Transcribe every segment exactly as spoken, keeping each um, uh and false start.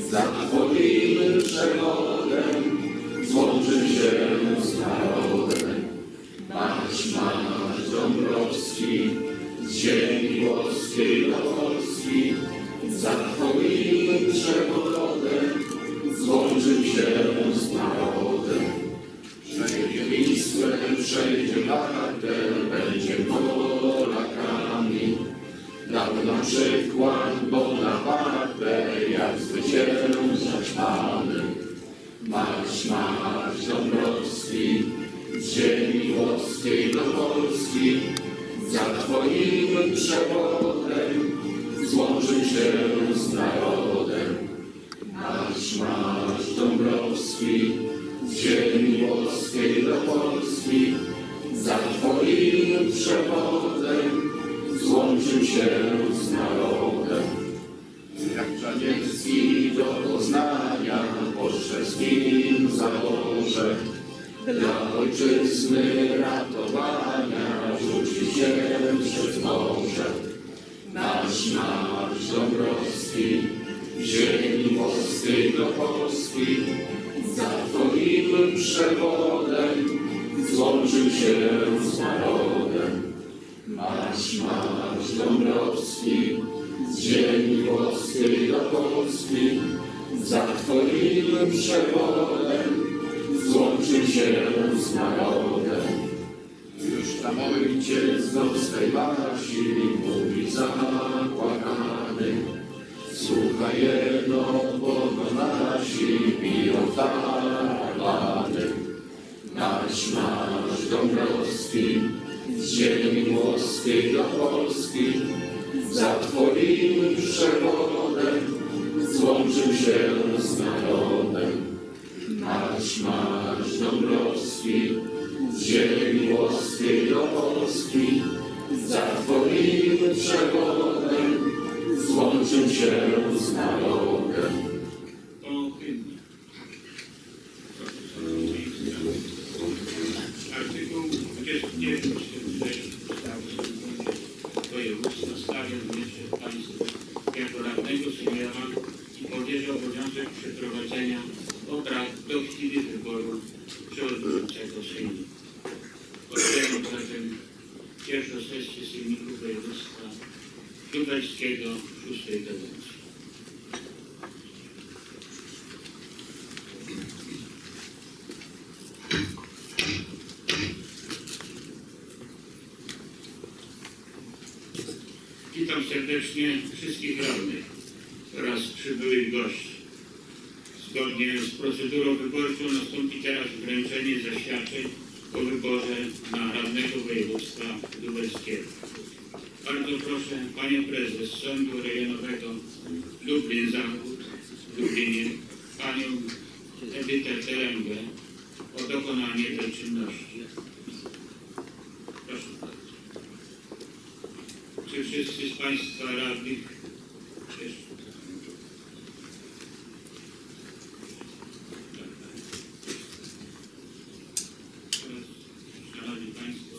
za Twoim przewodem złączy się z narodem. Marsz, marsz Dąbrowski, z ziemi włoskiej do Polski, za Twoim przewodem złączy się z narodem. Przejdzie Wisłę, przejdzie Wartę, będzie Polakami. Dał nam przykład Bonaparte, jak zwyciężać mamy. Marsz, marsz Dąbrowski, z ziemi włoskiej do Polski, za Twoim przewodem złączył się z narodem. Marsz, marsz Dąbrowski, z ziemi włoskiej do Polski, za Twoim przewodem złączył się z narodem. Jak Czarniecki do Poznania po szczeckim zaborze, dla ojczyzny ratowania rzuci się przez morze. Marsz, marsz Dąbrowski, z ziemi włoskiej do Polski, za Twoim przewodem złączył się z narodem. Marsz, marsz Dąbrowski, z ziemi włoskiej do Polski, za Twoim przewodem złączył się z narodem. Już tam ojciec do swej wasi mówi zapłakany: słuchaj jedno, bo nasi biją tarabany. Marsz, marsz Dąbrowski, z ziemi włoskiej do Polski, za Twoim przewodem złączył się z narodem. Marsz, marsz Dąbrowski, z ziemi włoskiej do Polski, za Twoim przewodem złączył się z narodem. O hymnie. Artykuł dwudziesty dziewiąty ustawy województwa stawia również państwo jako radnego seniora i powierza obowiązek przeprowadzenia obrad do chwili wyboru przewodniczącego Sejmu. Otwieram zatem pierwszą sesję Sejmiku Województwa Lubelskiego szóstej kadencji. Witam serdecznie wszystkich radnych oraz przybyłych gości. Zgodnie z procedurą wyborczą nastąpi teraz wręczenie zaświadczeń o wyborze na radnego województwa lubelskiego. Bardzo proszę Panią Prezes Sądu Rejonowego Lublin-Zachód w Lublinie, Panią Edytę Terengę o dokonanie tej czynności. Proszę bardzo. Czy wszyscy z Państwa radnych jeszcze? Szanowni Państwo,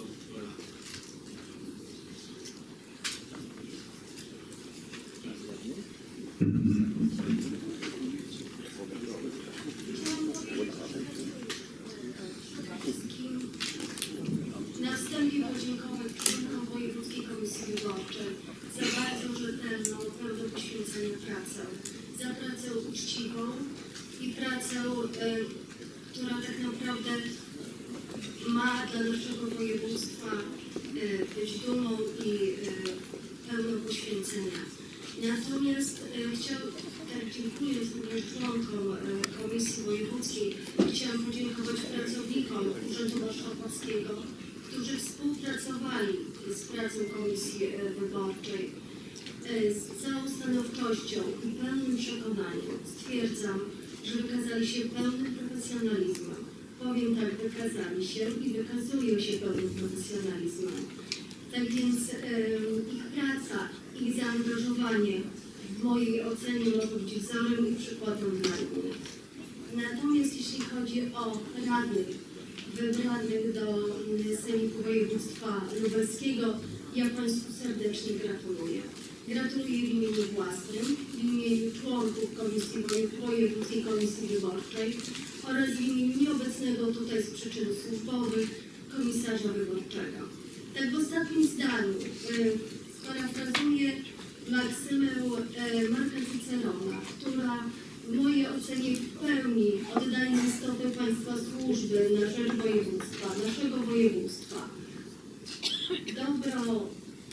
Na wstępie podziękować członkom Wojewódzkiej Komisji Wyborczej za bardzo rzetelną, pełną poświęcenia pracę, za pracę uczciwą i pracę, y, która tak naprawdę ma dla naszego województwa y, być dumą i y, pełną poświęcenia. Natomiast y, chciał, tak, dziękując również członkom y, Komisji Wojewódzkiej, chciałam podziękować pracownikom Urzędu Marszałkowskiego, którzy współpracowali z pracą Komisji Wyborczej. Z całą stanowczością i pełnym przekonaniem stwierdzam, że wykazali się pełnym profesjonalizmem. Powiem tak, wykazali się i wykazują się pełnym profesjonalizmem. Tak więc ich praca, ich zaangażowanie w mojej ocenie może być wzorem i przykładem dla innych. Natomiast jeśli chodzi o radnych, wybranych do Sejmiku Województwa Lubelskiego, Ja Państwu serdecznie gratuluję. Gratuluję w imieniu własnym, w imieniu członków Komisji Wojewódzkiej Komisji Wyborczej oraz w imieniu nieobecnego tutaj z przyczyn służbowych komisarza wyborczego. Tak w ostatnim zdaniu y, sparafrazuję maksymę y, Marka Cycerona, która w mojej ocenie w pełni oddaje istotę Państwa służby na rzecz województwa, naszego województwa. Dobro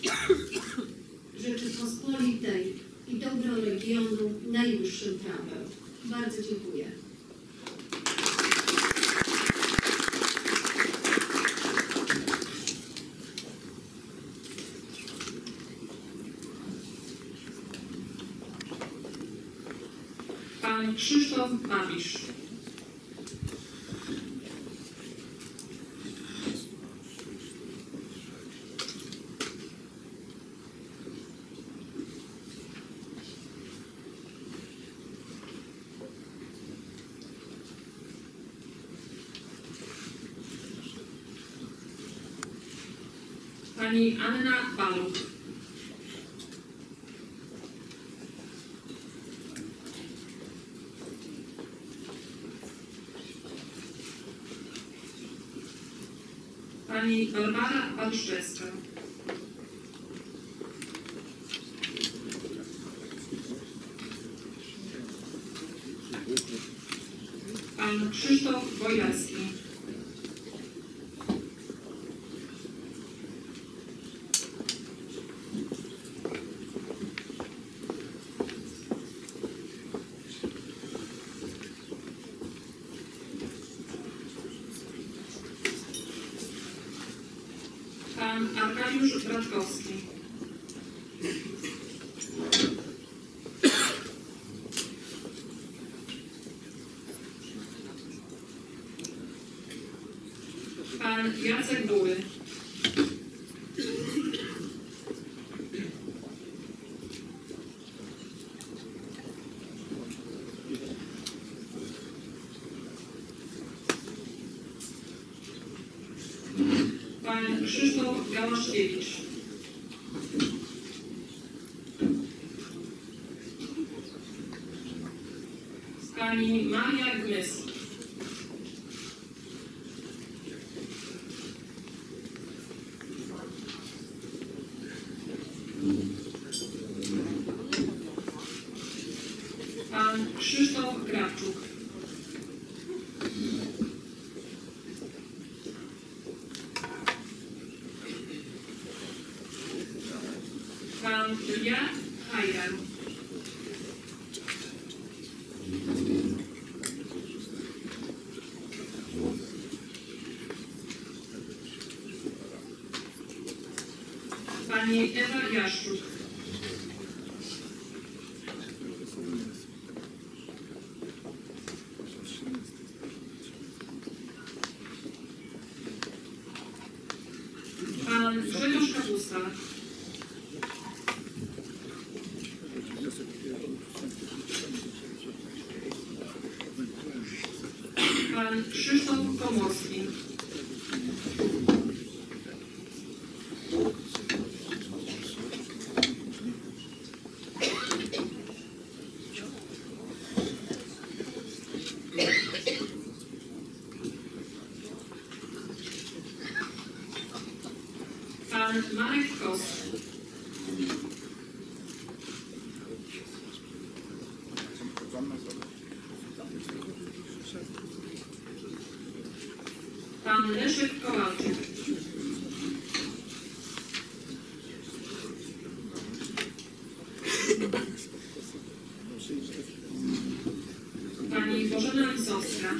Rzeczypospolitej i dobro regionu najwyższym prawem. Bardzo dziękuję. Pan Krzysztof Babisz. Pani Anna Baluch. Pani Barbara Balszczewska. Pan Krzysztof Bojarski. Pan Arkadiusz Bratkowski. Pan Jacek Bury. Pan Krzysztof Gałaszkiewicz. Pani Maria Gmys. Pan Krzysztof Krawczuk. Pan Jan Hajran. Pani Ewa Jaszczuk. Pan Grzegorz Kapusta. Pan Krzysztof Komorski. Pan Marek Kos. Pan Leszek Kowalczyk. Pani Bożena Lisowska.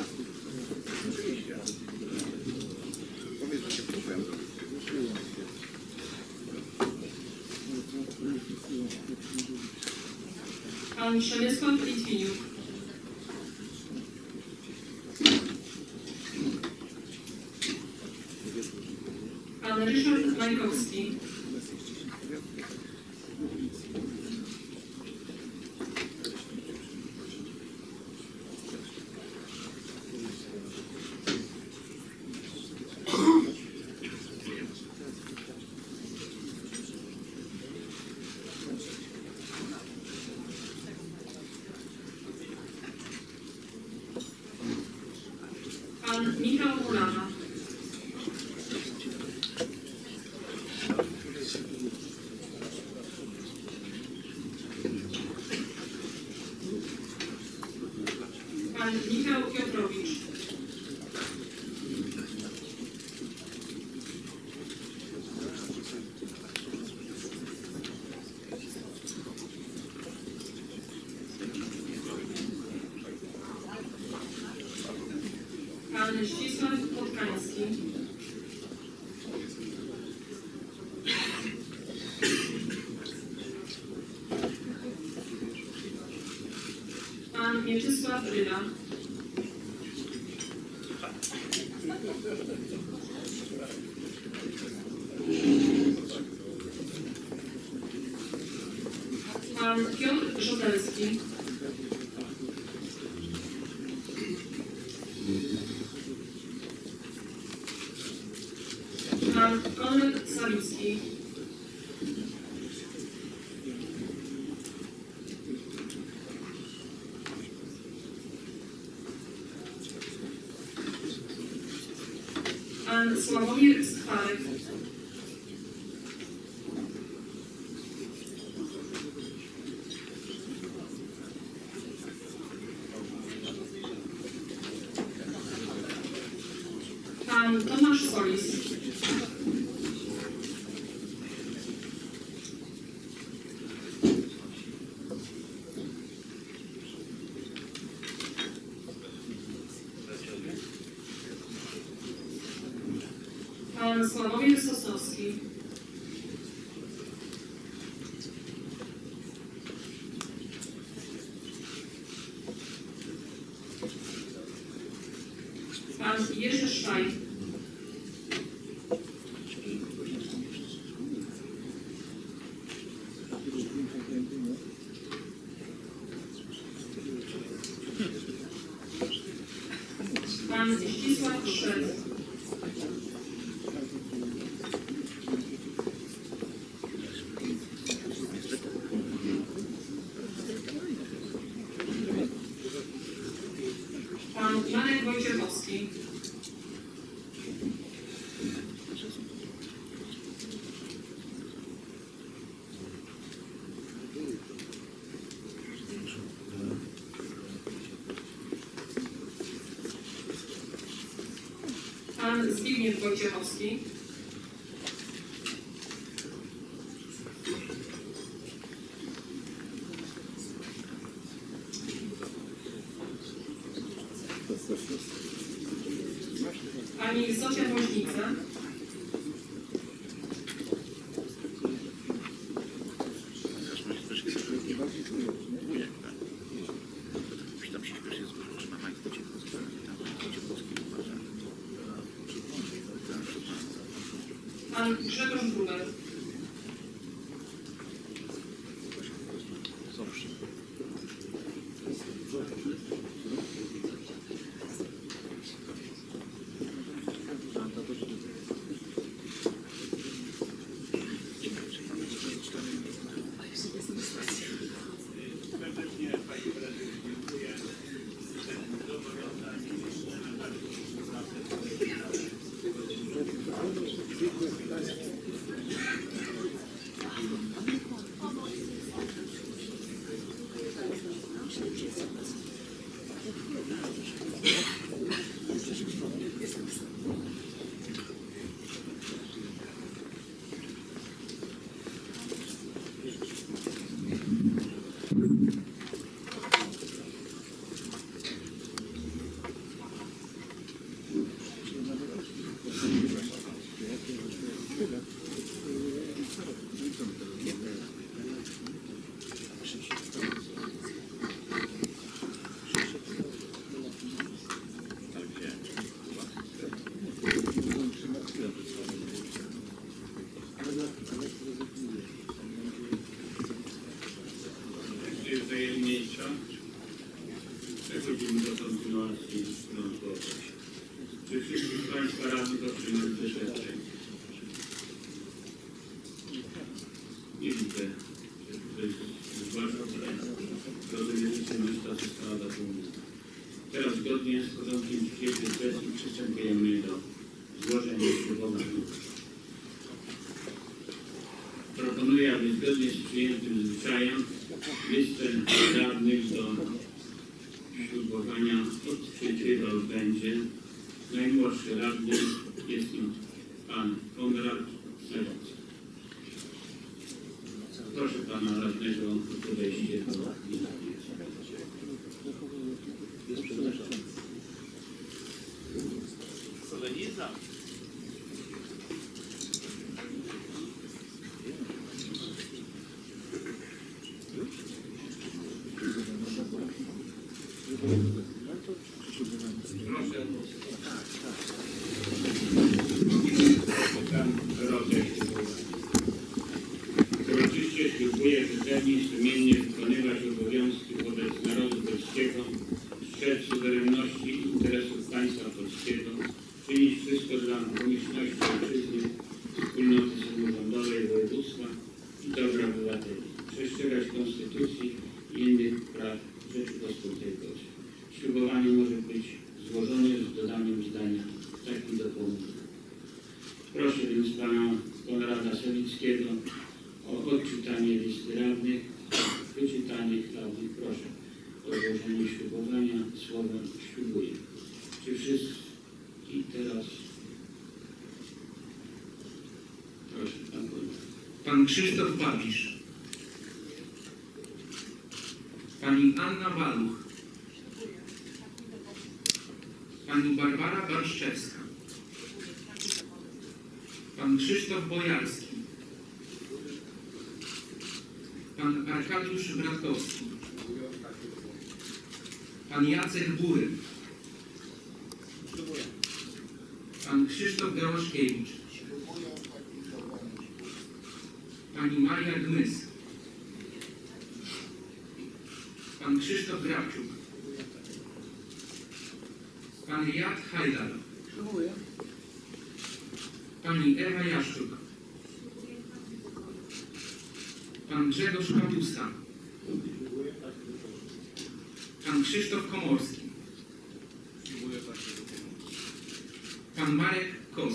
Pan Przemysław Litwiniuk. Pan Ryszard Majkowski. Michał Mulana. Pan Michał Piotrowicz. Pan Ścisław Podkański. Pan Mieczysław Ryda. Pan Piotr Żodelski. Pan Konrad Sawicki. Pan Sławomir Skwarek. Pan Tomasz Solis. Pan Sławomir Sosnowski. Pan Jerzy Szwaj. Pan Ścisław Szwed. Pan Marek Wojciechowski. Pan Zbigniew Wojciechowski. Pani Zofia Woźnica. Pan Grzegorz Gruber. Tajemnicza. Przechodzimy do kontynuacji naukowej. Czy wszyscy z Państwa radnych otrzymali doświadczenie? Nie widzę. To jest bardzo proste. Rozumiem, że lista została zapełniona. Teraz zgodnie z porządkiem dzisiejszej sesji przystępujemy do złożenia ślubowania. Proponuję, aby zgodnie z przyjętym zwyczajem listę radnych do ślubowania odczytywał będzie najmłodszy radny, jest nim pan Konrad Sawicki. Proszę pana radnego o podejście do listy. Soleniza. Proszę. Pan Rodek. Uroczyście ślubuję rzetelnie i sumiennie wykonywać obowiązki wobec narodu polskiego, strzec suwerenności i interesów państwa polskiego, czynić wszystko dla pomyślności ojczyzny, wspólnoty samorządowej, województwa i dobra obywateli, przestrzegać konstytucji i innych praw Rzeczypospolitej Polskiej. Ślubowanie może być złożone z dodaniem zdania taki dopomóż. Proszę więc pana Konrada Sawickiego o odczytanie listy radnych, wyczytanie radnych. Proszę o złożenie ślubowania słowem ślubuję. Czy wszyscy teraz? Proszę pan Konrad. Pan Krzysztof Babisz. Pani Anna Baluch. Pani Barbara Barszczewska. Pan Krzysztof Bojarski. Pan Arkadiusz Bratkowski. Pan Jacek Bury. Pan Krzysztof Gałaszkiewicz. Pani Maria Gmys. Pan Krzysztof Grabczuk. Pan Riad Hajdar. Pani Ewa Jaszczuk. Pan Grzegorz Kapusta. Pan Krzysztof Komorski. Pan Marek Kos.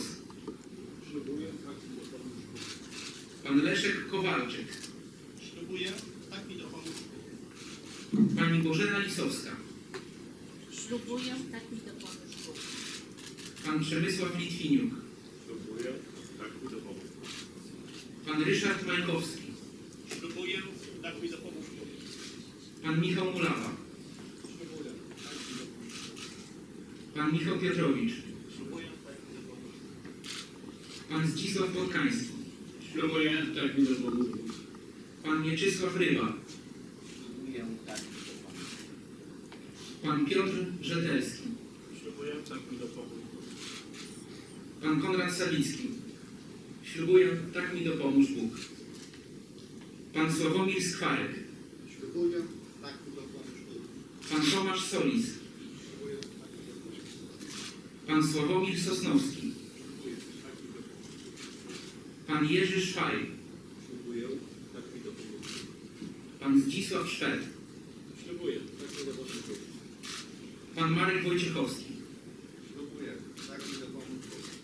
Pan Leszek Kowalczyk. Ślubuję, tak mi dopomóż. Pani Bożena Lisowska. Ślubuję, tak mi dopomóż Bóg. Pan Przemysław Litwiniuk. Ślubuję, tak mi dopomóż. Pan Ryszard Majkowski. Ślubuję, tak mi dopomóż. Pan Michał Mulawa. Ślubuję, tak mi dopomóż. Pan Michał Piotrowicz. Ślubuję, tak mi dopomóż. Pan Zdzisław Podkański. Ślubuję, tak mi dopomóż. Pan Mieczysław Ryba. Ślubuję, tak mi dopomóż. Pan Piotr Rzetelski. Ślubuję, tak mi dopomóż. Pan Konrad Sawicki. Ślubuję, tak mi dopomóż Bóg. Pan Sławomir Skwarek. Ślubuję, tak mi dopomóż. Pan Tomasz Solis. Ślubuję, tak mi dopomóż. Pan Sławomir Sosnowski. Ślubuję, tak mi dopomóż. Pan Jerzy Szwaj. Ślubuję, tak mi dopomóż. Pan Zdzisław Szwed. Ślubuję, tak mi dopomóż. Pan Marek Wojciechowski. Ślubuję, tak mi dopomóż.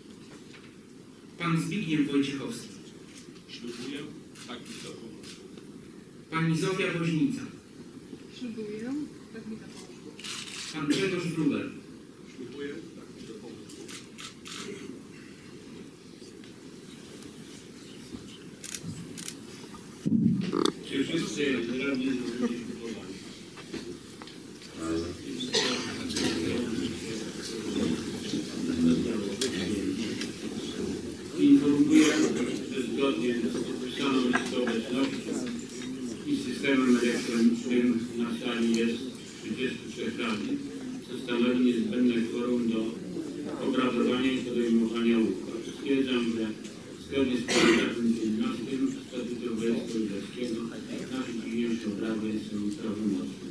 Pan Zbigniew Wojciechowski. Ślubuję, tak mi dopomóż. Pani Zofia Woźnica. Ślubuję, tak mi dopomóż Bóg. Pan Grzegorz Wróbel. Ślubuję, tak mi dopomóż. Czy wszyscy radni złożyli ślubowanie? Informuję, że zgodnie z opisaną listą obecności i systemem elektronicznym na sali jest trzydziestu trzech radnych, co stanowi niezbędne kworum do obradowania i podejmowania uchwał. Stwierdzam, że zgodnie z paragrafem dziewiętnastym Statutu Województwa Lubelskiego nasze dzisiejsze obrady są prawomocne.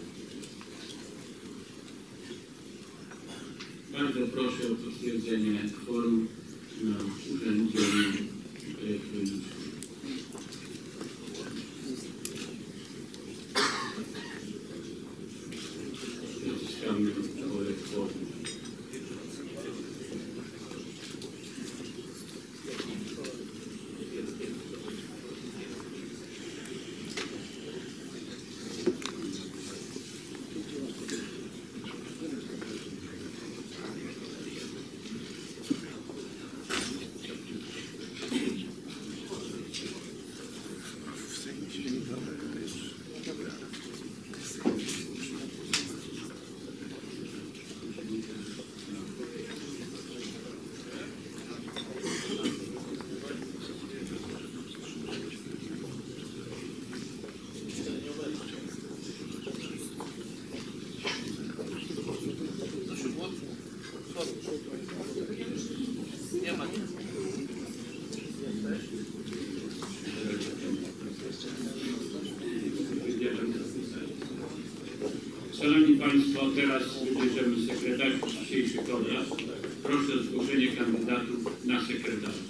Bardzo proszę o potwierdzenie kworum na urządzeniu elektronicznym. Naciskamy o elektronicznym. Szanowni Państwo, teraz wybierzemy sekretarzy dzisiejszych obrad. Proszę o zgłoszenie kandydatów na sekretarzy.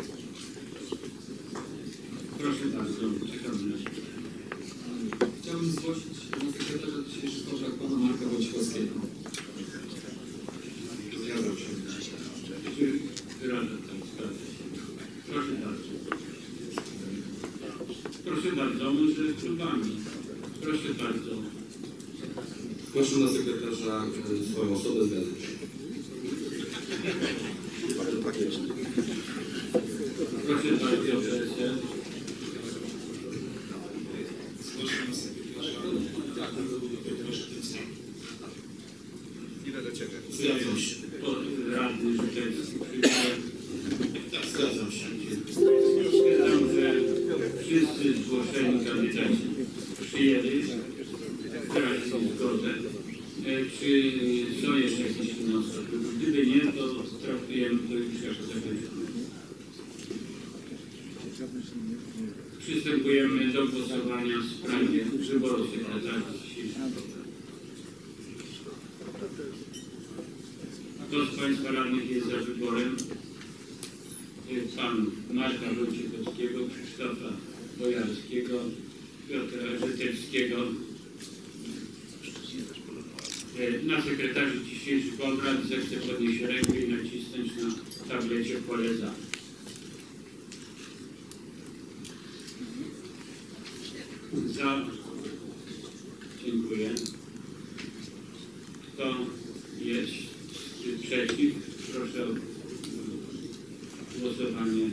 Proszę bardzo, czekamy na się. Chciałbym zgłosić na sekretarza dzisiejszych obrad pana Marka Wojciechowskiego. Zgadzam się. Czy wyraża pan zgadza się? Proszę bardzo. Proszę bardzo, może klubami. Proszę bardzo. Proszę na sekretarza e, swoją osobę, zgadzam się. Proszę bardzo, P S L. Zgłoszę na sekretarza. Tak, proszę tym samym. Ile do Ciebie? Zgadzam się. Radny Żytelski. Tak, zgadzam się. Stwierdzam, że wszyscy zgłoszeni kandydaci przyjęli. Wyraźnie zgodę. E, Czy są jeszcze jakieś inne osoby? Gdyby nie, to traktujemy to już jako zakończone. Przystępujemy do głosowania w sprawie wyboru sekretarzy dzisiejszych obrad. Kto z Państwa radnych jest za wyborem? Pan Marka Wojciechowskiego, Krzysztofa Bojarskiego, Piotra Żytelskiego. Na sekretarzy dzisiejszych obrad zechce podnieść rękę i nacisnąć na tablecie pole za. Za. Dziękuję. Kto jest przeciw? Proszę o głosowanie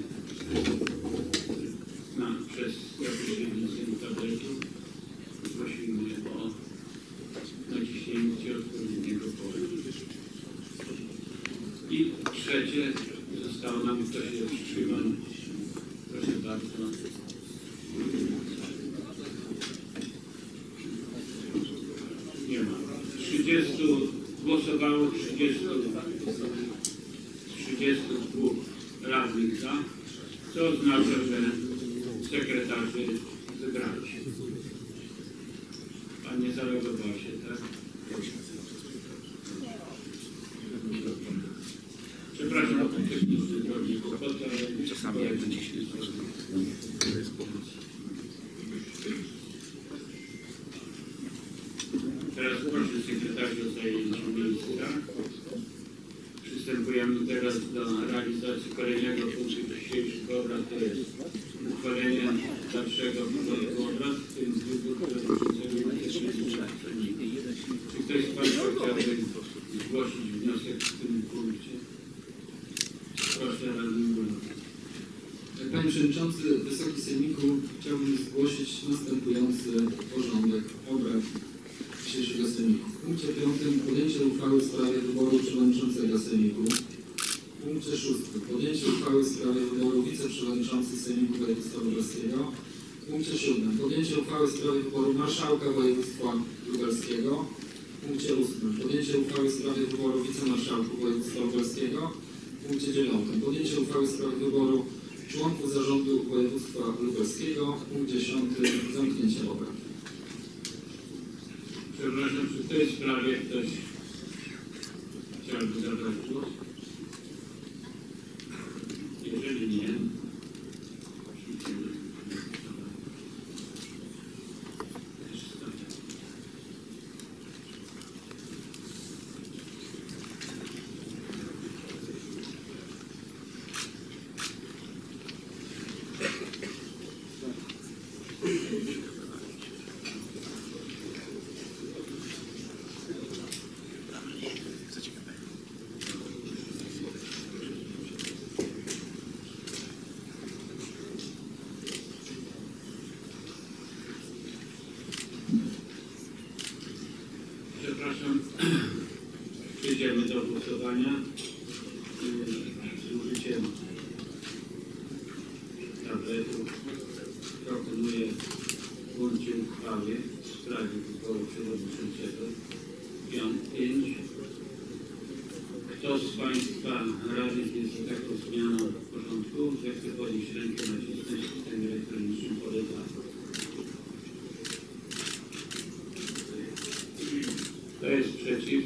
na, przez pośrednictwem tabletu. Prosimy o naciśnięcie odpowiedniego pola. I trzecie zostało nam, kto się wstrzymał. Proszę bardzo. Nie ma. trzydziestu głosowało, trzydziestu, trzydziestu dwóch radnych za, co oznacza, że sekretarzy wybrali się. Pan nie zalogował się, tak? Przepraszam o ten techniczny drogi kłopot, ale czasami jak dzisiaj. Teraz proszę sekretarzy o zajęcie miejsca. Przystępujemy teraz do realizacji kolejnego punktu dzisiejszych obrad, to jest uchwalenie dalszego porządku obrad, w tym wybór przewodniczącego. Czy ktoś z Państwa chciałby zgłosić wniosek w tym punkcie? Proszę, radny Murek. Panie Przewodniczący, Wysoki Sejmiku, chciałbym zgłosić następujący porządek obrad dzisiejszego Sejmiku. W punkcie piątym podjęcie uchwały w sprawie wyboru przewodniczącego Sejmiku. W punkcie szóstym podjęcie uchwały w sprawie wyboru wiceprzewodniczącego Sejmiku Województwa Lubelskiego. W punkcie siódmym podjęcie uchwały w sprawie wyboru marszałka województwa lubelskiego. W punkcie ósmym podjęcie uchwały w sprawie wyboru wicemarszałków województwa lubelskiego. W punkcie dziewiątym podjęcie uchwały w sprawie wyboru członków zarządu województwa lubelskiego. Punkt dziesiąty zamknięcie obrad. Przepraszam, czy w tej sprawie ktoś chciałby zabrać głos? Jeżeli nie, przepraszam, przejdziemy do głosowania z użyciem tabletu. Proponuję w punkcie uchwały w sprawie wyboru przewodniczącego pięć. Kto z Państwa radnych jest za taką zmianą w porządku? Zechce podnieść rękę, nacisnąć w systemie elektronicznym pole za. Kto jest przeciw?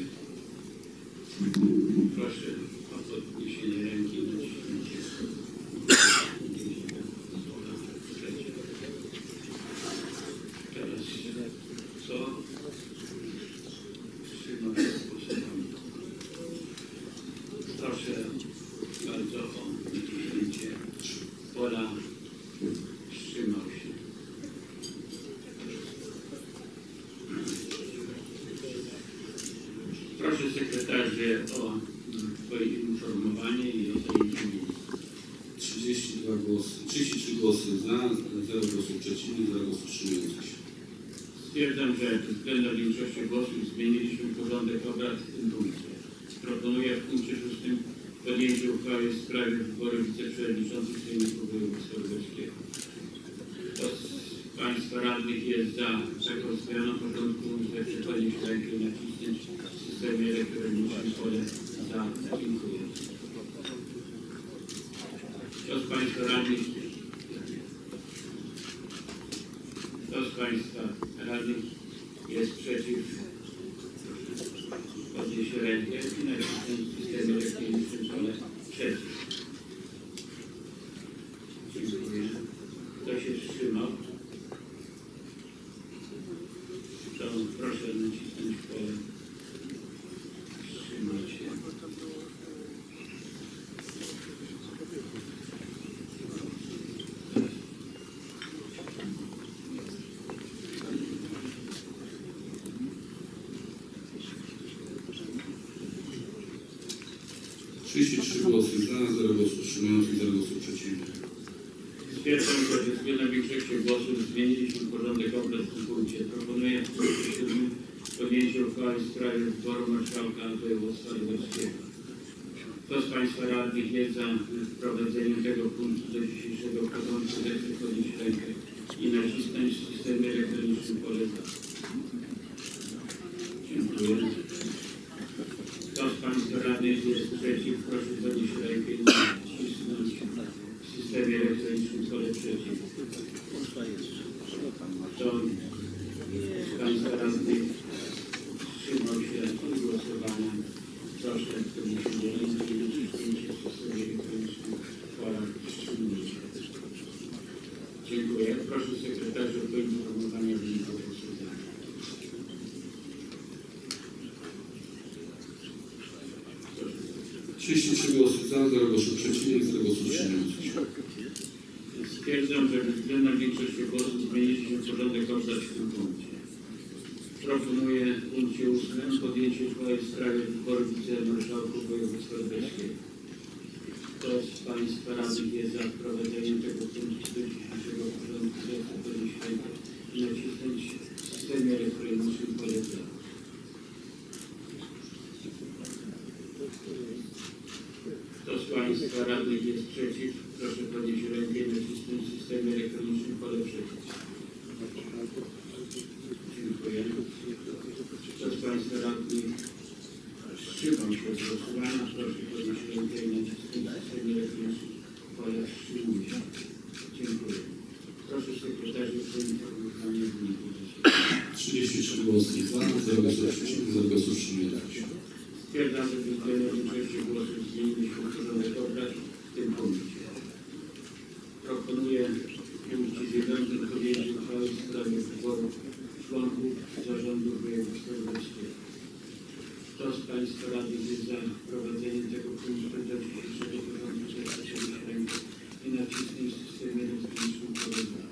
Proszę o podniesienie ręki i naciśnięcie. Teraz co? Wstrzymał się sposobem. Proszę bardzo o naciśnięcie pola. Wstrzymał się. Proszę sekretarzy o poinformowanie i o zajęcie miejsc. trzydzieści dwa głosy, trzydzieści trzy głosy za, zero głosów przeciwnych, zero głosów wstrzymujących się. Stwierdzam, że bezwzględną większością głosów zmieniliśmy porządek obrad w tym punkcie. Proponuję w punkcie szóstym podjęcie uchwały w sprawie wyboru wiceprzewodniczących Sejmiku Województwa Lubelskiego. Kto z Państwa radnych jest za taką zmianą porządku, zechce podnieść rękę i nacisnąć w systemie elektronicznym pole za. Dziękuję. Kto z Państwa radnych Kto z Państwa radnych jest przeciw? Podniesie rękę i nacisnąć w systemie elektronicznym pole przeciw. Dziękuję. Kto się wstrzymał? To proszę nacisnąć pole. Wstrzymać się. trzydzieści trzy głosy za, zero głosów wstrzymujących, zero głosów przeciwnych. Stwierdzam, że bezwzględną większością głosów zmieniliśmy porządek obrad w tym punkcie. Proponuję w punkcie siódmym podjęcie uchwały w sprawie wyboru marszałka województwa lubelskiego. Kto z Państwa radnych jest za wprowadzeniem tego punktu do dzisiejszego porządku, zechce podnieść rękę i nacisnąć w systemie elektronicznym pole za. Dziękuję. Kto z Państwa radnych jest przeciw, proszę podnieść rękę i nacisnąć w systemie elektronicznym pole przeciw. Kto z Państwa radnych wstrzymał się od głosowania, proszę podnieść rękę i nacisnięcie w systemie elektronicznym pola wstrzymnięcia. Dziękuję. Proszę sekretarzy o poinformowanie wyników głosowania. trzydzieści trzy głosy za, zero głosów przeciwnych, zero głosów wstrzymujących się. Stwierdzam, że bezwzględną większością głosów zmieniliśmy porządek obrad w tym punkcie. Proponuję w punkcie ósmym podjęcie uchwały w sprawie wyboru wicemarszałków województwa lubelskiego. Kto z Państwa radnych jest za wprowadzeniem tego punktu do dzisiejszego porządku, zechce podnieść rękę i nacisnąć w systemie elektronicznym pole za. Kto z Państwa radnych jest przeciw? Proszę podnieść rękę i nacisnąć w systemie elektronicznym pole przeciw. Dziękuję. Kto z Państwa radnych wstrzymał się od głosowania? Proszę podnieść rękę i nacisnąć w systemie elektronicznym pole wstrzymuje się. Dziękuję. Proszę sekretarzy o poinformowanie wyników głosowania. trzydzieści trzy głosy za, zero głosów przeciwnych, zero głosów wstrzymujących się. Stwierdzam, że bezwzględną większością głosów zmieniliśmy porządek obrad w tym punkcie. Proponuję w punkcie dziewiątym podjęcie uchwały w sprawie wyboru członków zarządu województwa lubelskiego. Kto z Państwa radnych jest za wprowadzeniem tego punktu do dzisiejszego porządku, zechce podnieść rękę i nacisnąć w systemie elektronicznym pole za.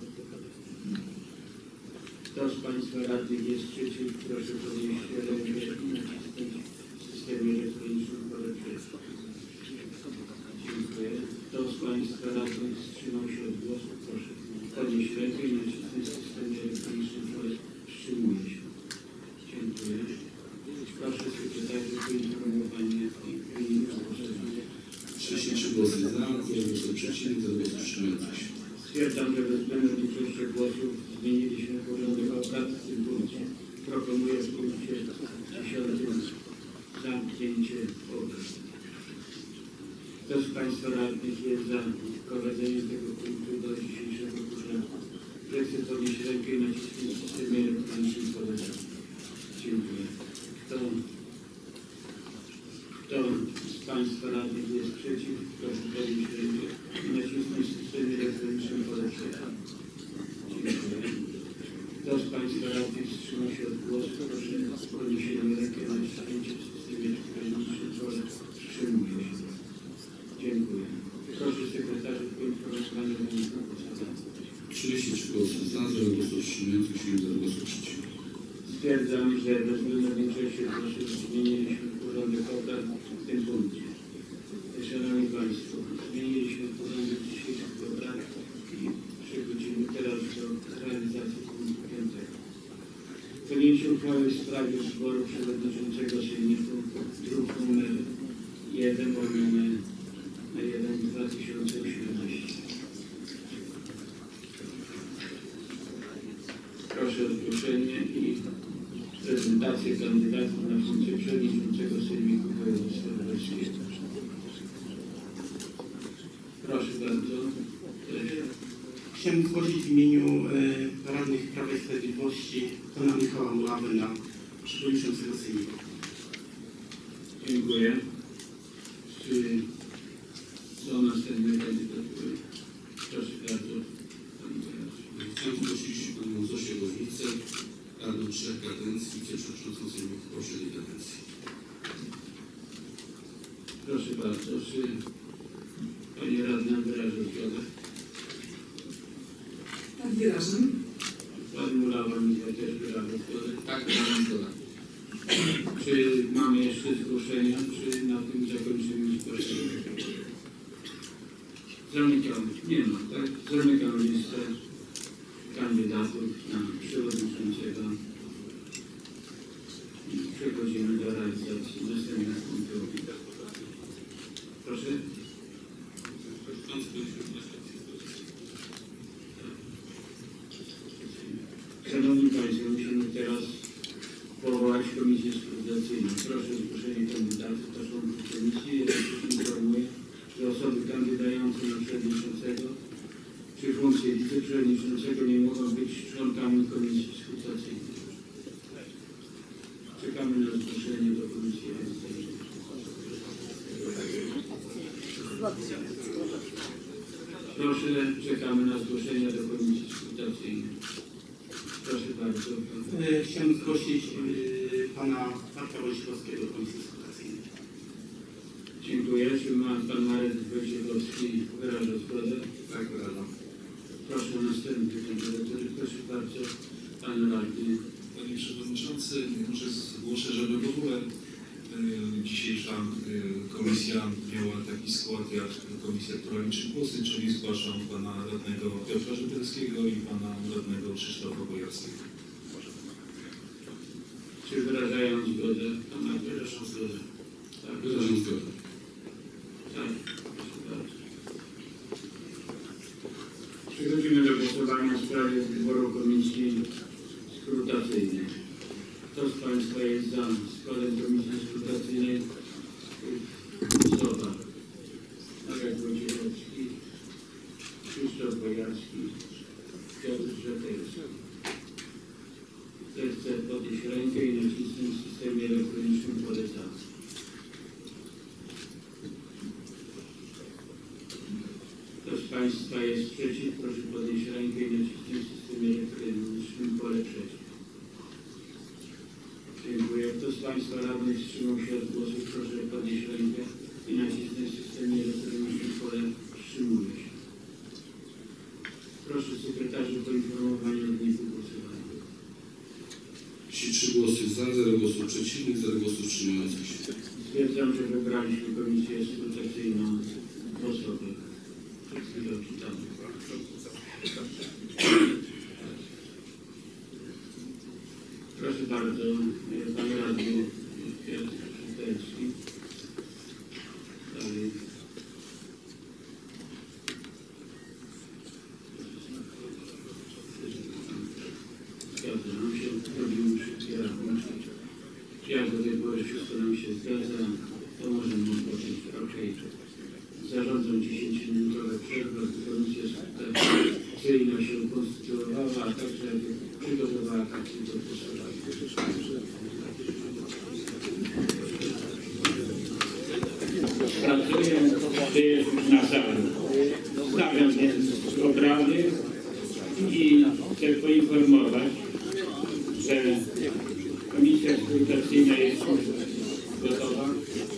Kto z Państwa radnych jest przeciw, proszę podnieść rękę i nacisnąć w systemie elektronicznym pole przeciw. Dziękuję. Kto z Państwa radnych wstrzymał się od głosu, proszę podnieść rękę i nacisnąć w systemie elektronicznym pole wstrzymuje się. Dziękuję. Proszę sekretarzy o poinformowanie wyników głosowania. trzydzieści trzy głosy za, zero głosów przeciwnych, zero głosów wstrzymujących się. Stwierdzam, że bezwzględną większością głosów zmieniliśmy porządek obrad w tym punkcie. Proponuję w punkcie dziesiątym zamknięcie obrad. Kto z Państwa radnych jest za wprowadzeniem tego punktu do dzisiejszego porządku? Zechce podnieść rękę i nacisnąć w systemie elektronicznym pole za. Dziękuję. Kto radnych wstrzymał się od głosu. Proszę o podniesienie ręki na naciśnięcie w systemie elektronicznym pole wstrzymuje się. Dziękuję. Proszę sekretarzy o poinformowanie o wyniku głosowania. trzydzieści trzy głosy za, zero głosów wstrzymujących się, zero głosów przeciwnych. Stwierdzam, że bezwzględną większością głosów zmieniliśmy porządek obrad w tym punkcie. Szanowni Państwo, zmieniliśmy porządek dzisiejszych obrad i przechodzimy teraz do realizacji punktu piątego. Podjęcie uchwały w sprawie wyboru przewodniczącego Sejmiku, druk numer jeden łamiane na jeden dwa tysiące osiemnaście. Proszę o zgłoszenie i prezentację kandydatów na funkcję przewodniczącego Sejmiku Województwa Lubelskiego. Proszę bardzo. Chciałem zgłosić w imieniu e, radnych Prawa i Sprawiedliwości pana Michała Muławę na przewodniczącego Sejmiku. Dziękuję. Czy są następne kandydatury? Proszę bardzo. Chciałem zgłosić panią Zosię Woźnicę, radną trzech kadencji, wiceprzewodniczącą Sejmiku w poprzedniej kadencji. Proszę bardzo. Czy pani radna wyraża zgodę? Tak, wyrażam. Pan Mulawa mi też wyraża zgodę. Tak, wyrażam zgodę. Czy mamy jeszcze zgłoszenia, czy na tym zakończymy zgłoszenie? Zamykam. Nie ma, tak? Zamykam listę kandydatów na przewodniczącego i przechodzimy do realizacji następnych punktów. Proszę. Szanowni Państwo, musimy teraz powołać komisję skrutacyjną. Proszę o zgłoszenie kandydatów do członków komisji. Ja też informuję, że osoby kandydujące na przewodniczącego czy funkcję wiceprzewodniczącego nie mogą być członkami komisji skrutacyjnej. Czekamy na zgłoszenie do komisji realizacyjnej. Proszę, czekamy na zgłoszenia do komisji skrutacyjnej. Proszę bardzo. E, Chciałem zgłosić e, pana Marka Wojciechowskiego do Komisji Skrutacyjnej. Dziękuję. Czy ma pan Marek Wojciechowski wyraża zgodę? Tak, wyrażam. Proszę o następny kandydatury. Proszę bardzo, pan radny. Panie Przewodniczący, może zgłoszę, żeby w ogóle y, dzisiejsza y, komisja miała taki skład jak komisja, która liczy głosy, czyli zgłaszam pana radnego Piotra Żebelskiego i pana radnego Krzysztofa Bojarskiego. Czy wyrażają zgodę? Pana wyrażam zgodę. Tak, Wyrażam zgodę. tak. Proszę bardzo. Przechodzimy do głosowania w sprawie wyboru komisji skrutacyjnej. Kto z Państwa jest za składem komisji skrutacyjnej? Osoba. Marek Wojciechowski, Krzysztof Bojarski, Piotr Żebelski. Kto chce podnieść rękę i nacisnąć w systemie elektronicznym pole za? Kto z Państwa jest przeciw? Proszę podnieść rękę i nacisnąć w systemie elektronicznym pole przeciw. Dziękuję. Kto z Państwa radnych wstrzymał się od głosu? Proszę podnieść rękę i nacisnąć w systemie elektronicznym pole wstrzymuje się. Proszę sekretarzy o poinformowanie o wyniku głosowania. trzydzieści trzy głosy za, zero głosów przeciwnych, zero głosów wstrzymujących się. Stwierdzam, że wybraliśmy komisję skrutacyjną w osobach. Przed chwilą czytamy. Proszę bardzo, pan radny Piotr Żebelski. Dalej. Zgadza nam się, robimy szybkie rachunki. Jak do tej pory wszystko nam się zgadza, to możemy odpocząć. Okej. Zarządzam dziesięciominutowe przerwy, komisja skrutacyjna się ukonstytuowała, a także przygotowała kartę do głosowania. Pracuję na sali. Stawiam więc obrady i chcę poinformować, że komisja skrutacyjna jest gotowa,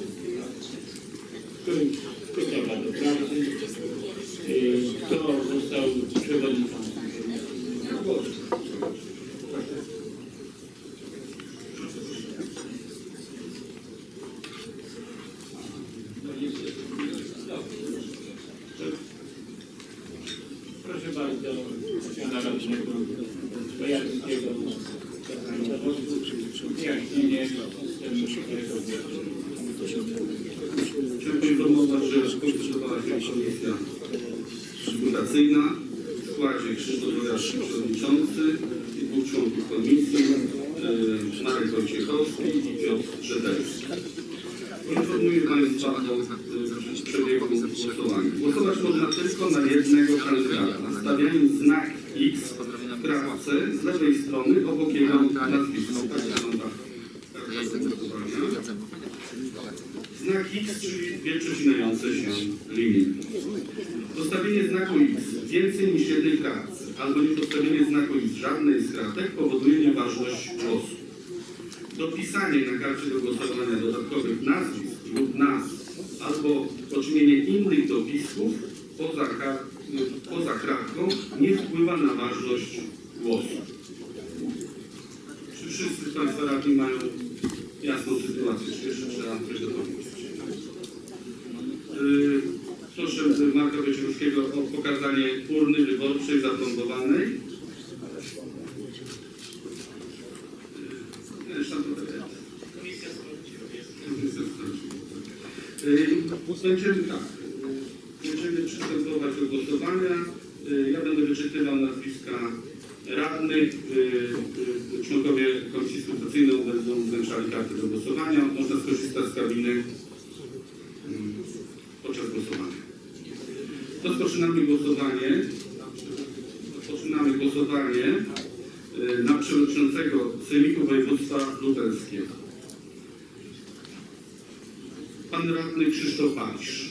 gotowa do pracy. Kto został przewodniczącym? Proszę bardzo, pana radnego Bojarskiego, wyjaśnienie systemu. Chciałem poinformować, że skonsultowała się komisja skrutacyjna w składzie Krzysztof Bojarski, przewodniczący i dwóch członków komisji, e, Marek Wojciechowski i Piotr Brzetelski. Poinformuję Państwa o e, przebiegu głosowania. Głosować można tylko na jednego kandydata, stawiając znak X w kratce z lewej strony obok jego nazwiska. Tak wygląda karta głosowania. Znak X, czyli dwie przecinające się linie. Postawienie znaku X więcej niż jednej kratce, albo nie postawienie znaku X żadnej z kratek powoduje nieważność głosu. Dopisanie na karcie do głosowania dodatkowych nazwisk lub nazw, albo poczynienie innych dopisków poza, poza kratką nie wpływa na ważność głosu. Czy wszyscy z Państwa radni mają jasną sytuację, czy jeszcze trzeba coś dopowiedzieć? Yy, proszę Marka Wojciechowskiego o pokazanie urny wyborczej zaplombowanej. Yy, jeszcze tam trochę jest. Komisja sprawdzi. Będziemy tak. Będziemy przystępować do głosowania. Yy, ja będę wyczytywał nazwiska radnych. Yy, członkowie komisji skrutacyjnej będą zwiększali karty do głosowania. Można skorzystać z kabiny podczas głosowania. Rozpoczynamy głosowanie. Rozpoczynamy głosowanie na przewodniczącego Sejmiku Województwa Lubelskiego. Pan radny Krzysztof Babisz.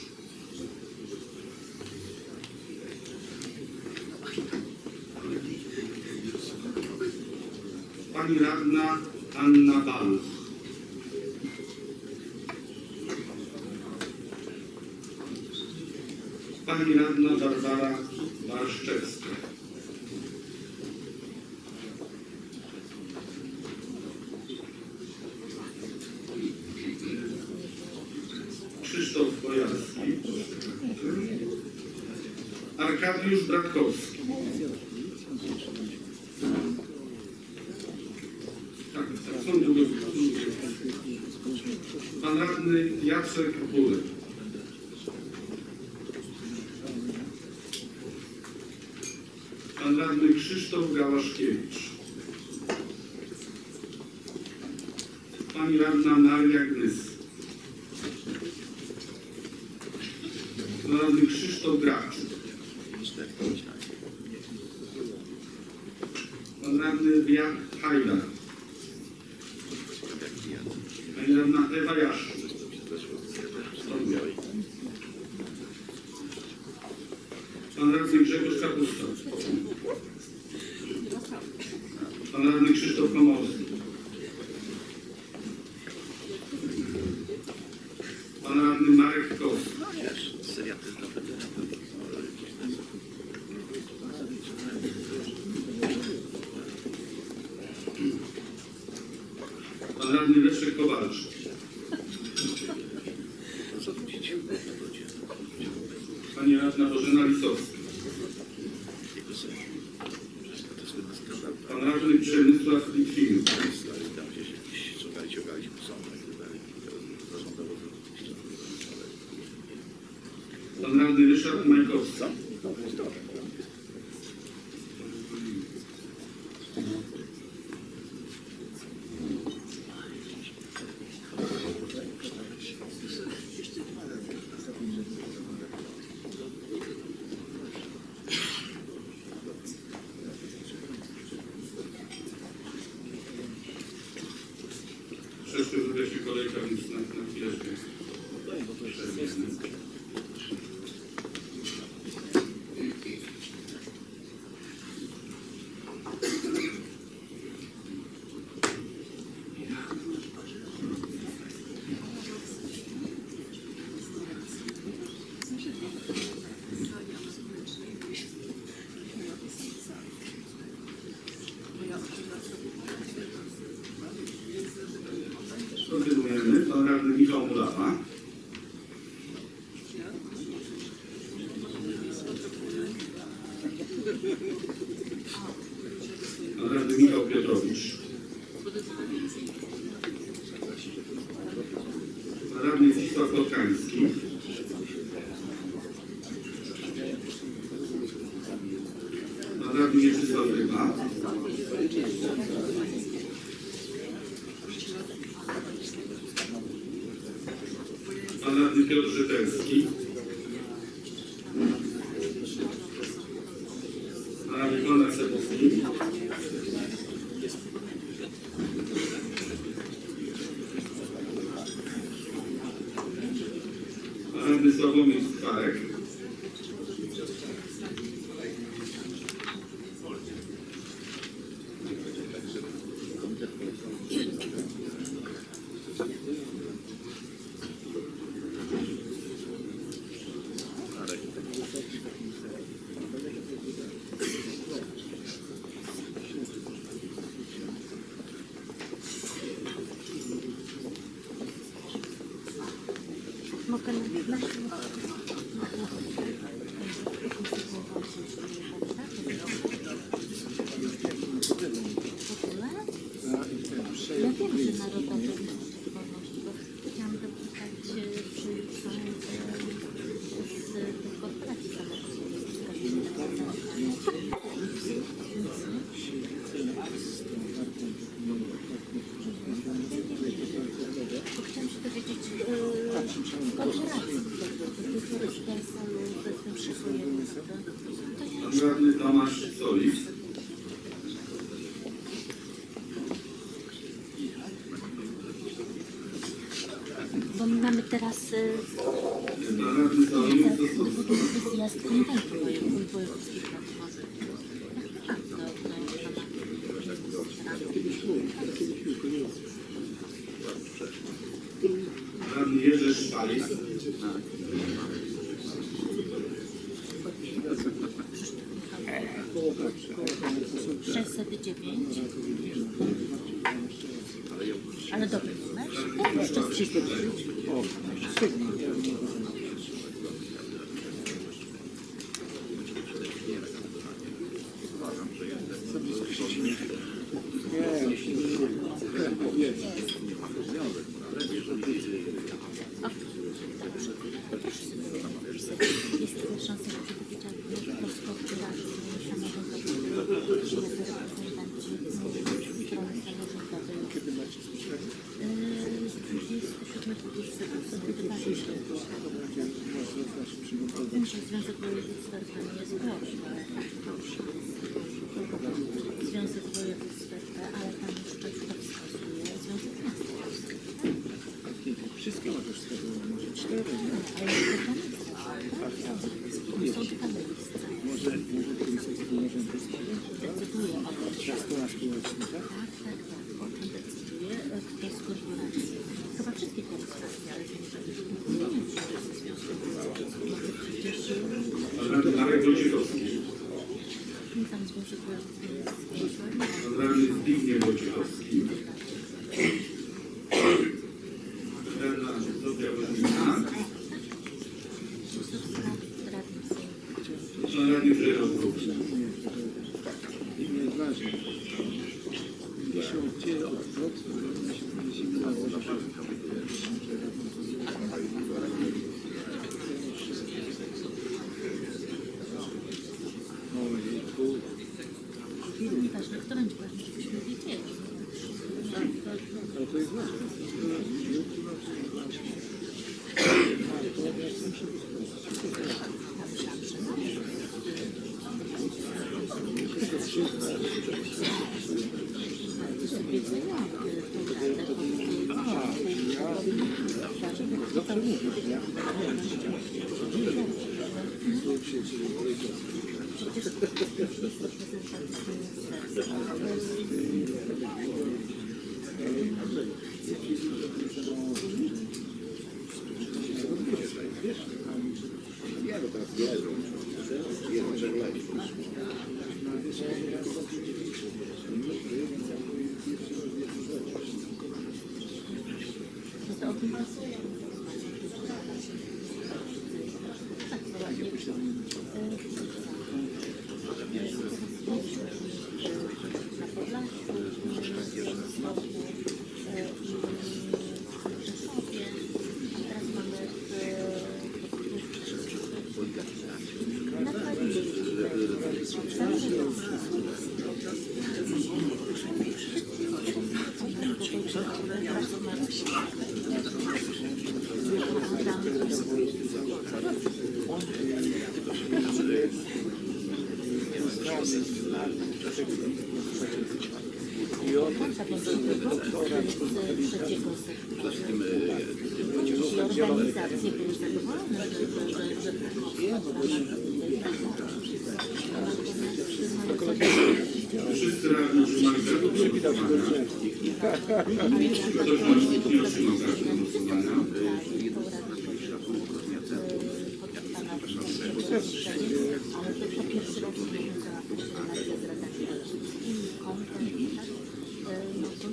Pani radna Anna Baluch. Pani radna Barbara Barszczewska. Krzysztof Bojarski. Arkadiusz Bratkowski. Tak, tak, są długo. Pan radny Jacek Burek. Pan radny Krzysztof Gałaszkiewicz. Pani radna Maria Gnys. Pan radny Krzysztof Gracz. Pan radny Wiat Hajdar. Pani radna Ewa Jaszczuk. Pan radny Grzegorz Kapusta. Pan radny Krzysztof Komorski. Pan radny Marek Kos. Pan radny Leszek Kowalczyk. Pani radna Bożena Lisowska. Pan radny Przemysław Litwin. Pan radny Ryszard Majkowski. Troszeczkę zrobiła się kolejka, więc na, na chwileczkę. Kontynuujemy. Pan radny Michał Murawa. Pan radny Michał Piotrowicz. Pan radny Zdzisław Kotkański. Pan radny Mieczysław Ryba. Pan radny Piotr Żytelski. Pan radny Konrad Sebowski. Pan radny Sławomir Skwarek. Mogę na Ja wiem, że Narodowy Instytut Wolności, bo chciałam dopytać, czy już są z tych korporacji Chciałam się dowiedzieć z korporacji, Pan radny Tomasz Solis. Bo my mamy teraz Pan radny Salomon Sosnowski. zjazd konwentu wojewódzkich platform. Radny Jerzy Szpalis. sześćset dziewięć. Ale dobry numer. Ja jeszcze jest taka szansa, że dowiedziałam polską operacji samorządową, że reprezentanci strony samorządowej z dwudziestego siódmego dwudziestego zdecydowali się. Wiem, że Związek Województw R P nie jest groźny, ale Związek Województw R P, ale tam jeszcze to wskazuje Związek Miast Polskich. Wszystkie ma też może cztery, nie? Ale to są dwa miejsca. Może, może komisja wspólna decyduje o strona społeczna, tak? Tak, tak, tak. O tym decyduje kto z korporacji. Chyba wszystkie korporacje, ale wiem, że nie wiem, czy to jest związku. Przecież Pan radny Marek Wojciechowski. tam związek jest. Pan radny Zbigniew Wojciechowski. Radna Zofia Woźnica. Pan radny Grzegorz Bruk. Nie jest ważne. Jeśli się oddziela od wrotu, to się będzie na Ważne, kto będzie ważne, żebyśmy wiedzieli. ale to jest ważne. Zawsze mówisz, nie? Organizacje były zadowolone, że, że, Wszyscy radni otrzymali kartę głosowania. Ktoś nie otrzymał karty głosowania. ale to po pierwszy raz nawiązała relacja z radami rodzicielskimi, kątem, tak? No to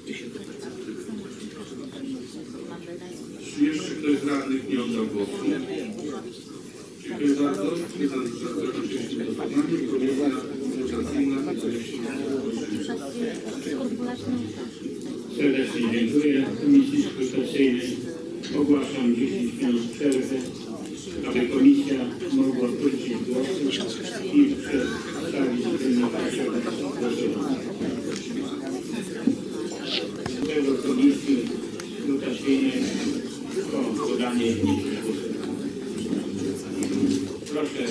mam wyraźnie. Czy jeszcze ktoś z radnych nie oddał głosu? Dziękuję bardzo. Zakończyliśmy głosowanie. Komisja konsultacyjna. Serdecznie dziękuję Komisji Konsultacyjnej. Ogłaszam dziesięć minut przerwy, aby komisja mogła wrócić głosy i przedstawić wykonawcze głosowania. Tego Komisji Konsultacyjnej o podanie listy głosowania. Proszę.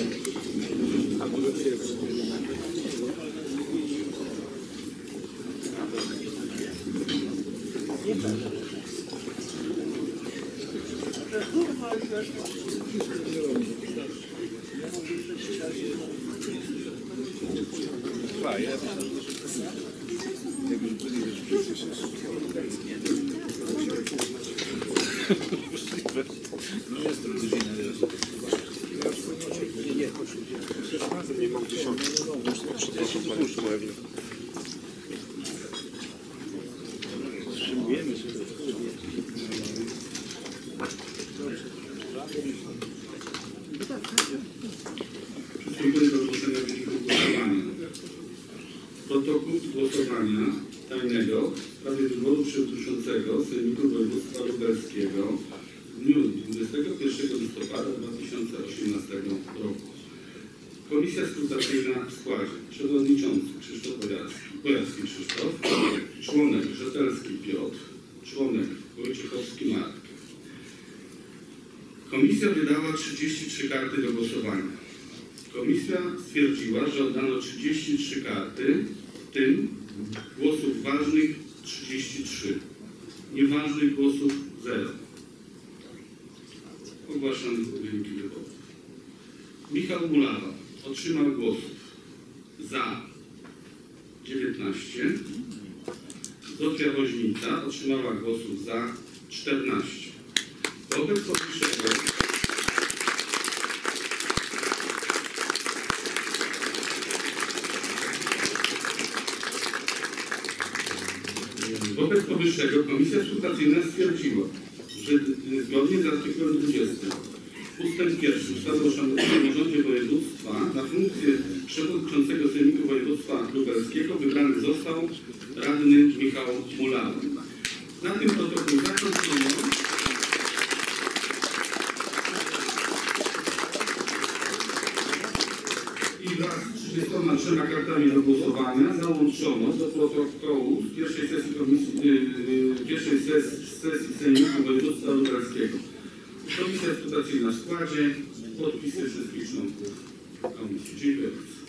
Przystępujemy do ogłoszenia wyników głosowania. Protokół głosowania tajnego w sprawie wyboru przewodniczącego Sejmiku Województwa Lubelskiego w dniu dwudziestego pierwszego listopada dwa tysiące osiemnastego roku. Komisja skrutacyjna w składzie przewodniczący Krzysztof Bojarski, Bojarski Krzysztof, członek Rzetelski Piotr, członek Wojciechowski Marek. Komisja wydała trzydzieści trzy karty do głosowania. Komisja stwierdziła, że oddano trzydzieści trzy karty, w tym głosów ważnych trzydzieści trzy, nieważnych głosów zero. Ogłaszam wyniki wyborów. Michał Mulawa otrzymał głosów za dziewiętnaście, Zofia Woźnica otrzymała głosów za czternaście. Wobec powyższego Wobec powyższego Komisja Skrutacyjna stwierdziła, że zgodnie z artykułem dwudziestym ustęp pierwszy ustawy o samorządzie województwa na funkcję przewodniczącego Sejmiku Województwa Lubelskiego wybrany został radny Michał Mulawa. Na tym protokół zakończono. I wraz z trzydziestoma trzema kartami do głosowania załączono do protokołu z pierwszej sesji komisji, yy, pierwszej sesji, sesji Sejmiku Województwa Lubelskiego. Komisja skrutacyjna w składzie, podpisy wszystkich członków komisji. Dziękuję bardzo.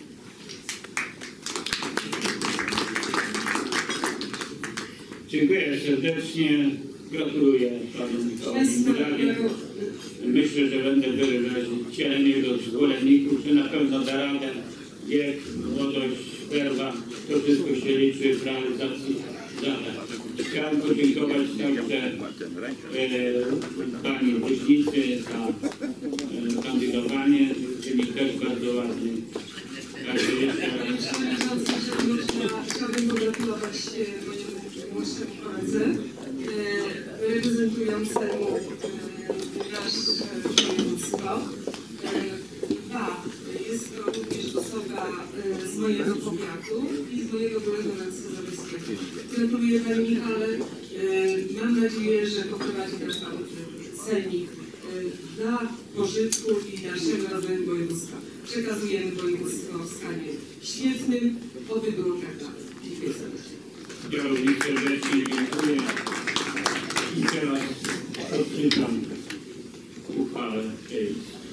Dziękuję serdecznie. Gratuluję panu Michałowi Mulawie. Myślę, że będę wyrazić dzielnie do zwolenników, że na pewno da radę. Wiek, młodość, werwa, to wszystko się liczy w realizacji zadań. Chciałem podziękować także e, pani Woźnicy za e, kandydowanie. Wynik też bardzo ładny. Także jeszcze raz. Chciałabym pogratulować mojemu młodszemu koledze. reprezentującemu e, nasze województwo. E, Dwa, jest to również osoba e, z mojego powiatu i z mojego byłego miasta Zawiskiego. Gratuluję Panie Michale. E, Mam nadzieję, że poprowadzi nas Pan sejmik e, dla pożytku i dalszego rozwoju województwa. Przekazujemy województwo w stanie świetnym, oby było tak dalej. Dziękuję serdecznie. Ja również serdecznie dziękuję. I teraz odczytam uchwałę tej.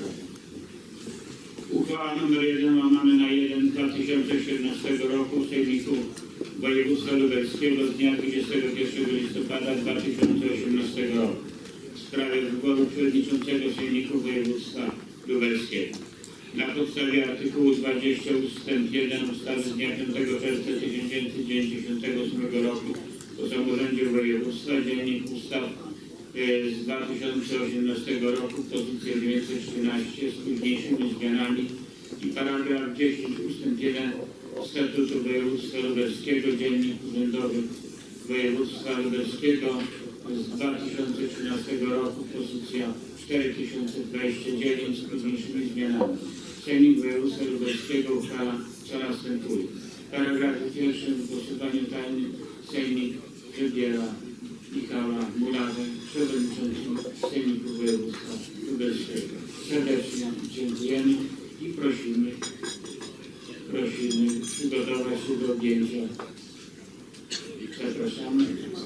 Uchwała nr jeden łamane na jeden dwa tysiące siedemnastego roku Sejmiku Województwa Lubelskiego z dnia dwudziestego pierwszego listopada dwa tysiące osiemnastego roku w sprawie wyboru przewodniczącego Sejmiku Województwa Lubelskiego. Na podstawie artykułu dwudziestego ustęp jeden ustawy z dnia piątego czerwca tysiąc dziewięćset dziewięćdziesiątego ósmego roku o samorządzie województwa, dziennik ustaw e, z dwa tysiące osiemnastego roku, pozycja dziewięćset trzynaście z późniejszymi zmianami i paragraf dziesięć ustęp jeden Statutu Województwa Lubelskiego, dziennik urzędowy województwa lubelskiego z dwa tysiące trzynastego roku, pozycja cztery tysiące dwadzieścia dziewięć z późniejszymi zmianami. Sejmik Województwa Lubelskiego uchwala co następuje. W paragrafie pierwszym w głosowaniu tajnym Sejmik wybiera Michała Murawę przewodniczącym Sejmiku Województwa Lubelskiego. Serdecznie dziękujemy i prosimy, prosimy przygotować się do objęcia. Zapraszamy.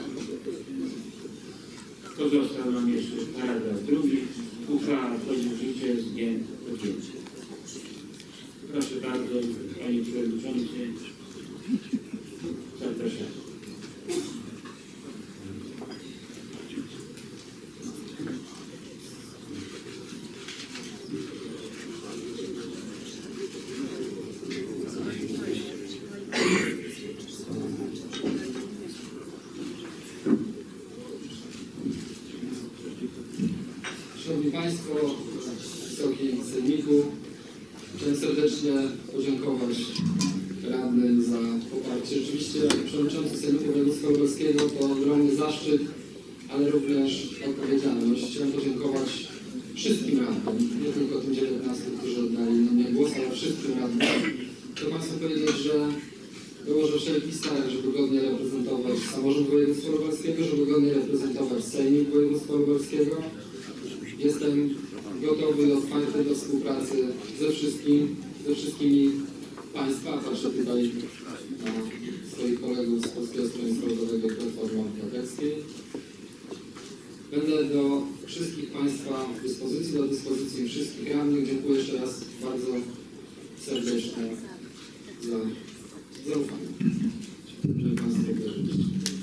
Pozostał nam jeszcze paragraf drugi. Uchwała wchodzi w życie z dniem podjęcia. Proszę bardzo, Panie Przewodniczący. Zapraszam. Szanowni Państwo, Wysoki Sejmiku, chciałem serdecznie podziękować radnym za poparcie. Rzeczywiście jako przewodniczący Sejmiku Województwa Lubelskiego to ogromny zaszczyt, ale również odpowiedzialność. Chciałem podziękować wszystkim radnym, nie tylko tym dziewiętnastu, którzy oddali na mnie głos, ale wszystkim radnym. Chcę Państwu powiedzieć, że dołożę wszelkich starań, żeby godnie reprezentować samorząd województwa lubelskiego, żeby godnie reprezentować Sejmik Województwa Lubelskiego. Jestem gotowy i otwarty do współpracy ze wszystkim, ze wszystkimi Państwa, patrzę tutaj na swoich kolegów z Polskiego Stronnictwa Ludowego i Platformy Obywatelskiej. Będę do wszystkich Państwa w dyspozycji, do dyspozycji wszystkich radnych. Dziękuję jeszcze raz bardzo serdecznie za zaufanie. Żeby Państwo wierzyć.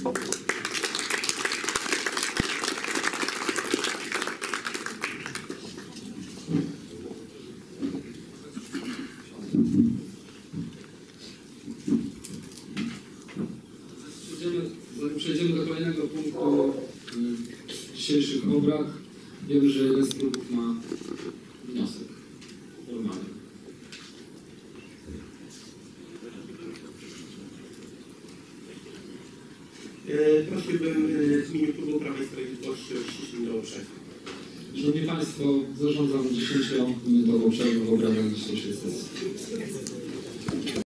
Przejdziemy, przejdziemy do kolejnego punktu y, dzisiejszych obrad. Wiem, że jeden z klubów ma wniosek formalny. E, Prosiłbym e, w imieniu Klubu Prawa i Sprawiedliwości o ściślenie przerwy. Szanowni Państwo, zarządzam dziesięciominutową przerwę w obradach dzisiejszej sesji.